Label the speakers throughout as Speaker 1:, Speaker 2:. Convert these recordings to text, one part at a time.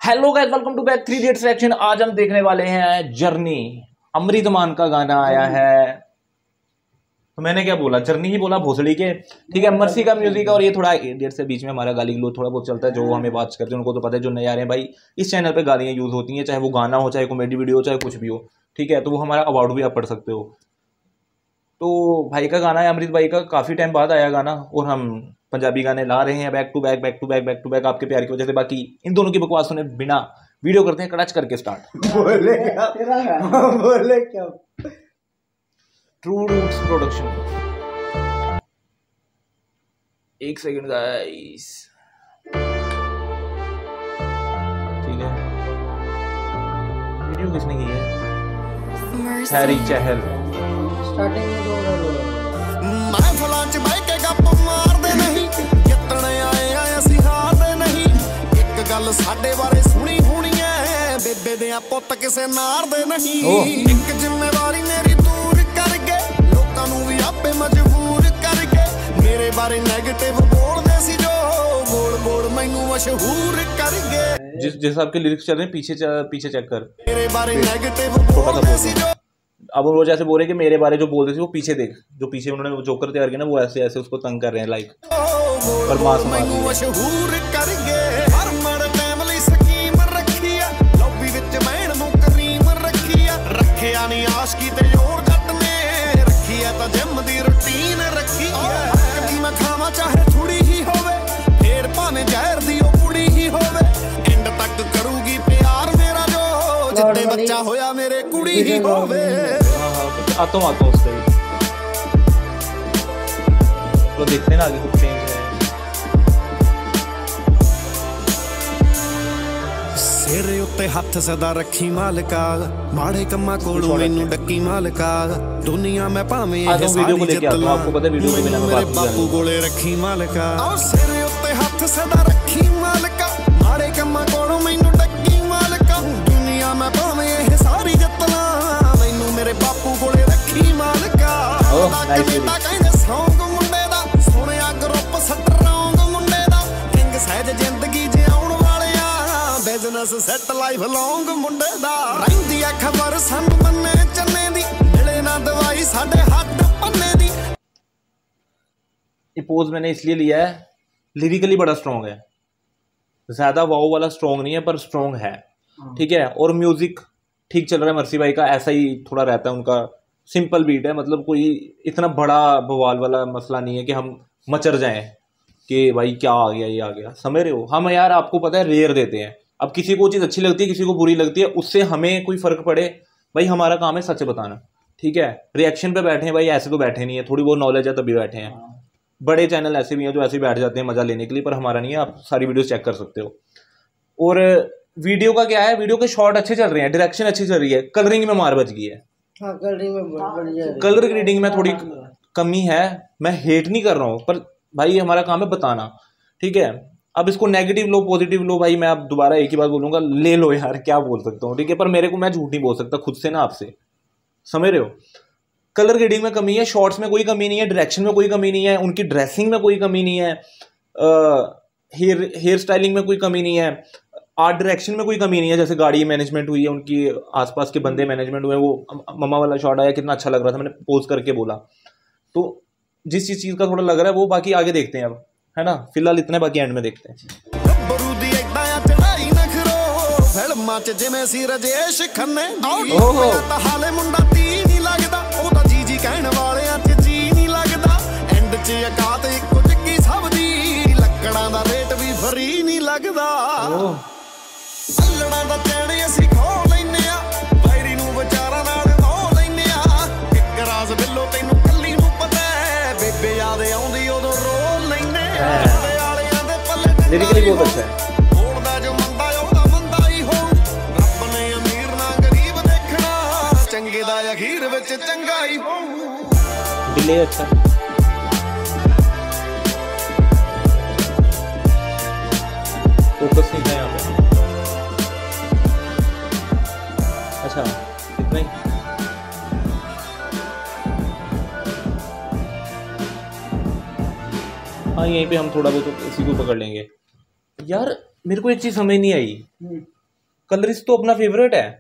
Speaker 1: Hello guys, welcome to back 3 idiots reaction. आज हम देखने वाले हैं जर्नी। अमृत मान का गाना आया है। तो मैंने क्या बोला, जर्नी ही बोला भोसड़ी के। ठीक है, मर्सी का म्यूजिक है और ये थोड़ा इडियट से बीच में हमारा गाली गलौज थोड़ा बहुत चलता है। जो हमें बात करते हैं उनको तो पता है, जो नए आ रहे हैं भाई इस चैनल पे गालियां यूज होती हैं, चाहे वो गाना हो, चाहे कॉमेडी वीडियो हो, चाहे कुछ भी हो। ठीक है, तो वो हमारा अवार्ड भी आप पढ़ सकते हो। तो भाई का गाना है, अमृत भाई का, काफी टाइम बाद आया गाना और हम पंजाबी गाने ला रहे हैं back to back back to back back to back आपके प्यार की वजह से। बाकी इन दोनों की बकवास सुने बिना वीडियो करते हैं कड़च करके स्टार्ट।
Speaker 2: बोले क्या
Speaker 1: ट्रू रूट्स प्रोडक्शन। एक सेकंड गाइस, ठीक है। वीडियो किसने की है? हैरी चहल।
Speaker 2: स्टार्टिंग में
Speaker 3: मैं फलां च बैठ के गप मारदे नहीं, जितने आए आए ਅਸੀਂ ਹਾਰਦੇ ਨਹੀਂ। ਇੱਕ ਗੱਲ ਸਾਡੇ ਬਾਰੇ ਸੁਣੀ ਹੋਣੀ ਐ, ਬੇਬੇ ਦੇ ਪੁੱਤ ਕਿਸੇ ਨਾਰਦੇ ਨਹੀਂ। ਇੱਕ ਜ਼ਿੰਮੇਵਾਰੀ ਮੇਰੀ ਦੂਰ ਕਰ ਗਏ, ਲੋਕਾਂ ਨੂੰ ਵੀ ਆਪੇ ਮਜਬੂਰ ਕਰ ਗਏ। ਮੇਰੇ ਬਾਰੇ 네ਗੇਟਿਵ ਬੋਲਦੇ ਸੀ ਜੋ, ਬੋਲ ਬੋਲ ਮੈਨੂੰ ਮਸ਼ਹੂਰ ਕਰ ਗਏ।
Speaker 1: जिस आपके लिरिक्स चल रहे हैं पीछे चेक कर।
Speaker 3: ਮੇਰੇ ਬਾਰੇ 네ਗੇਟਿव ਬੋਲਦੇ ਸੀ जो।
Speaker 1: अब वो जैसे बोल रहे कि मेरे बारे जो बोल रहे थे वो पीछे देख, जो पीछे उन्होंने जोकर तैयार किया ना, वो ऐसे ऐसे उसको तंग कर रहे हैं लाइक। पर मास
Speaker 3: मशहूर कर गए। हर मर फैमिली स्कीम रखी है, लॉबी विच मैन नूं करीम रखी है। रखिया नहीं आशकी ते जोर जट ने, रखी है तां जिम दी रूटीन रखी है। कि मैं खावां चाहे थोड़ी ही होवे, फेर भावें जहर दी ओ कुड़ी ही होवे। एंड तक करूगी प्यार मेरा जो, जिद्दे बच्चा होया मेरे कुड़ी ही होवे।
Speaker 1: आता हूँ उससे तो देखते ना आगे कुछ चेंज है।
Speaker 3: सिर उत्ते हथ सदा रखी मालका, माड़े कम्मा कोलों मैनू डक्की मालका। दुनिया में भावें ये सारी जित ला, मेरे बापू कोले रखी मालका। सिर उत्ते हथ सदा रखी मालका, माड़े कम्मा कोलों मैनू डक्की मालका। दुनिया में भावें ये सारी जित ला, मैनू मेरे बापू कोले रखी मालका। बेटा कहंदे सौंग मुंडे दा, सोहणिया ग्रुप स्ट्रॉन्ग मुंडे दा। किंग सहज जिंदगी जिउण वालिया, बिजनेस सेट लाइफ लॉन्ग मुंडे दा। रहिंदी आ खबर सानू मन्ने चन्ने दी, मिले ना दवाई साडे हੱਡ पन्ने दी।
Speaker 1: ये पोज मैंने इसलिए लिया है, लिरिकली बड़ा स्ट्रॉन्ग है। ज्यादा वाओ वाला स्ट्रॉन्ग नहीं है पर स्ट्रॉन्ग है। ठीक है, और म्यूजिक ठीक चल रहा है। मर्सी भाई का ऐसा ही थोड़ा रहता है, उनका सिंपल बीट है। मतलब कोई इतना बड़ा बवाल वाला मसला नहीं है कि हम मचर जाएं कि भाई क्या आ गया, ये आ गया। समझ रहे हो? हम यार आपको पता है रेयर देते हैं। अब किसी को चीज़ अच्छी लगती है, किसी को बुरी लगती है, उससे हमें कोई फ़र्क पड़े भाई, हमारा काम है सच बताना। ठीक है, रिएक्शन पे बैठे हैं भाई, ऐसे तो बैठे नहीं है, थोड़ी बहुत नॉलेज है तभी बैठे हैं। बड़े चैनल ऐसे भी हैं जो ऐसे बैठ जाते हैं मज़ा लेने के लिए, पर हमारा नहीं है। आप सारी वीडियोस चेक कर सकते हो। और वीडियो का क्या है, वीडियो के शॉट अच्छे चल रहे हैं, डायरेक्शन अच्छी चल रही है, कलरिंग में मार बच गई है।
Speaker 2: हाँ,
Speaker 1: कलर ग्रेडिंग में थोड़ी कमी है। मैं हेट नहीं कर रहा हूँ, पर भाई हमारा काम है बताना। ठीक है, अब इसको नेगेटिव लो पॉजिटिव लो, भाई मैं अब दोबारा एक ही बात बोलूँगा, ले लो यार, क्या बोल सकता हूँ। ठीक है, पर मेरे को मैं झूठ नहीं बोल सकता खुद से ना आपसे, समझ रहे हो? कलर ग्रेडिंग में कमी है, शॉर्ट्स में कोई कमी नहीं है, डायरेक्शन में कोई कमी नहीं है, उनकी ड्रेसिंग में कोई कमी नहीं है, हेयर स्टाइलिंग में कोई कमी नहीं है, आर्ट डायरेक्शन में कोई कमी नहीं है। जैसे गाड़ी मैनेजमेंट हुई है, उनकी आसपास के बंदे मैनेजमेंट हुए, वो मम्मा वाला शॉट आया, कितना अच्छा लग रहा था, मैंने पोज करके बोला। तो जिस चीज़ का थोड़ा लग रहा है वो बाकी आगे देखते हैं अब, है ना। फिलहाल इतने, बाकी एंड में देखते हैं।
Speaker 3: ਫਿਲਮਾਂ ਚ ਜਿਵੇਂ ਸੀ ਰਜੇਸ਼ ਖੰਨੇ ਦੀ, ਤਾਂ ਹਾਲੇ ਮੁੰਡਾ ਤੀ ਨਹੀਂ ਲੱਗਦਾ, ਉਹਦਾ ਜੀ ਜੀ ਕਹਿਣ ਵਾਲਿਆਂ ਚ ਜੀ ਨਹੀਂ ਲੱਗਦਾ। ਐਂਡ ਚ ਔਕਾਤ ਇੱਕੋ ਜਿੱਕੀ ਸਭ ਦੀ, ਲੱਕੜਾਂ ਦਾ ਰੇਟ ਵੀ ਫਰੀ ਨਹੀਂ ਲੱਗਦਾ। ਅੱਲੜਾਂ ਦਾ ਚੈਨ ਅਸੀਂ ਖੋ ਲੈਨੇ ਆ, ਵੈਰੀ ਨੂੰ ਵਿਚਾਰਾਂ ਨਾਲ ਮੋ ਲੈਨੇ ਆ। ਇੱਕ ਰਾਜ਼ ਬਿੱਲੋ ਤੈਨੂੰ ਕੱਲੀ ਨੂੰ ਪਤਾ, ਬੇਬੇ ਯਾਦ ਆਉਂਦੀ ਉਦੋਂ ਰੋ ਲੈਨੇ ਆ। ਵਾਲਿਆਂ ਦੇ ਪੱਲੇ
Speaker 1: लिरिकली बहुत अच्छा है।
Speaker 3: अखीर विच चंगाई हो
Speaker 1: डिले अच्छा। फोकस नहीं था यहाँ पे। अच्छा, इतना ही। हाँ, यहीं पे हम थोड़ा बहुत इसी को पकड़ लेंगे। यार मेरे को एक चीज समझ नहीं आई, कलरिस्ट तो अपना फेवरेट है।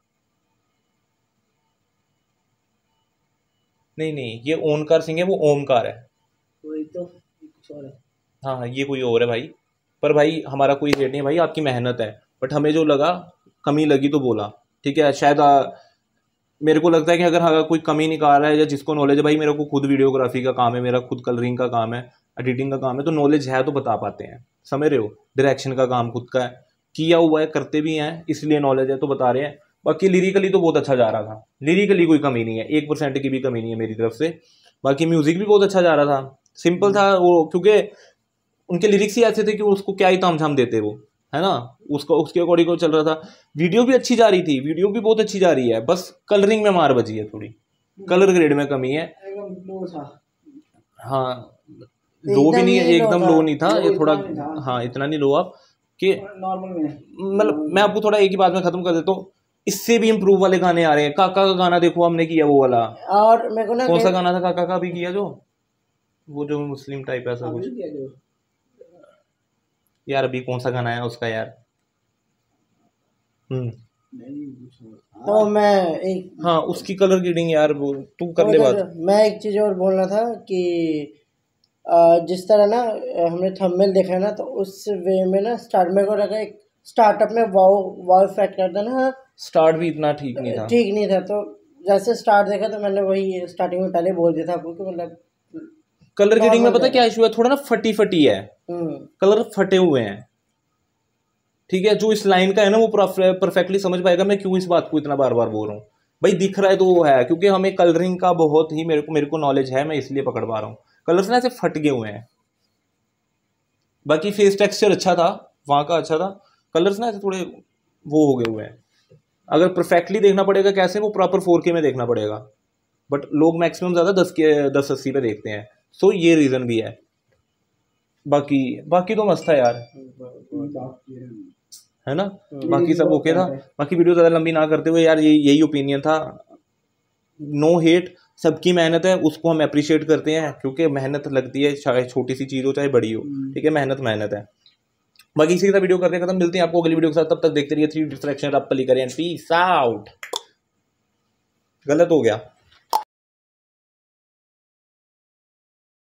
Speaker 1: नहीं नहीं, ये ओमकार सिंह है, वो ओमकार है।
Speaker 2: वही तो कुछ और है।
Speaker 1: हाँ ये कोई और है भाई। पर भाई हमारा कोई रेट नहीं है भाई, आपकी मेहनत है। बट हमें जो लगा, कमी लगी तो बोला, ठीक है। शायद मेरे को लगता है कि अगर कोई कमी निकाल रहा है या जिसको नॉलेज है, भाई मेरे को खुद वीडियोग्राफी का काम है, मेरा खुद कलरिंग का काम है, एडिटिंग का काम है, तो नॉलेज है तो बता पाते हैं, समझ रहे हो। डायरेक्शन का काम खुद का है, किया हुआ है, करते भी हैं, इसलिए नॉलेज है तो बता रहे हैं। बाकी लिरिकली तो बहुत अच्छा जा रहा था, लिरिकली कोई कमी नहीं है, 1% की भी कमी नहीं है मेरी तरफ से। बाकी म्यूजिक भी बहुत अच्छा जा रहा था, सिंपल था वो, क्योंकि उनके लिरिक्स ही ऐसे थे कि उसको क्या ही तामझाम देते वो, है ना। उसको उसके अकॉर्डिंग को चल रहा था। वीडियो भी अच्छी जा रही थी, वीडियो भी बहुत अच्छी जा रही है, बस कलरिंग में मार बची है थोड़ी, कलर ग्रेड में कमी है।
Speaker 2: एकदम लो था।
Speaker 1: हाँ लो भी नहीं है, एकदम लो नहीं था ये, थोड़ा हाँ इतना नहीं लो आप कि
Speaker 2: नॉर्मल में।
Speaker 1: मतलब मैं आपको थोड़ा एक ही बात में खत्म कर देता हूँ, इससे भी इम्प्रूव वाले गाने आ रहे हैं। काका का गाना देखो, हमने किया वो वाला।
Speaker 2: और मेरे को ना
Speaker 1: कौन सा गाना था काका का भी किया, जो वो जो मुस्लिम टाइप ऐसा कुछ यार, अभी कौन सा गाना है उसका यार।
Speaker 2: तो मैं एक,
Speaker 1: हाँ उसकी कलर ग्रेडिंग यार, वो तू कर ले बात।
Speaker 2: मैं एक चीज़ और बोलना था कि जिस तरह ना हमने थंबनेल देखा है ना, तो उस वे में ना स्टार्ट में को लगा एक स्टार्टअप में वाव वाव इफेक्ट करता ना,
Speaker 1: स्टार्ट भी इतना ठीक नहीं था,
Speaker 2: ठीक नहीं था। तो जैसे स्टार्ट देखा तो मैंने वही स्टार्टिंग में पहले बोल दिया था आपको कि मतलब
Speaker 1: कलर ग्रेडिंग में पता क्या इशू है, थोड़ा ना फटी फटी है, कलर फटे हुए हैं, ठीक है। जो इस लाइन का है ना वो परफेक्टली समझ पाएगा मैं क्यों इस बात को इतना बार बार बोल रहा हूँ। भाई दिख रहा है तो वो है, क्योंकि हमें कलरिंग का बहुत ही मेरे को नॉलेज है, मैं इसलिए पकड़ पा रहा हूँ। कलर्स ना ऐसे फट गए हुए हैं। बाकी फेस टेक्सचर अच्छा था वहाँ का, अच्छा था। कलर्स ना ऐसे थोड़े वो हो गए हुए हैं। अगर परफेक्टली देखना पड़ेगा कैसे, वो प्रॉपर 4K में देखना पड़ेगा, बट लोग मैक्सिमम ज़्यादा 1080 पे देखते हैं, सो ये रीज़न भी है। बाकी तो मस्त था यार, है ना। बाकी सब ओके था। बाकी वीडियो ज़्यादा लंबी ना करते हुए यार, यही ओपिनियन था। नो हेट, सबकी मेहनत है, उसको हम अप्रिशिएट करते हैं, क्योंकि मेहनत लगती है, चाहे छोटी सी चीज़ हो चाहे बड़ी हो, ठीक है। मेहनत है। बाकी इसी के साथ वीडियो करते खत्म, मिलते हैं आपको अगली वीडियो के साथ। तब तक देखते रहिए 3 डिस्ट्रैक्शन, आप पली करें। Peace out. गलत हो गया।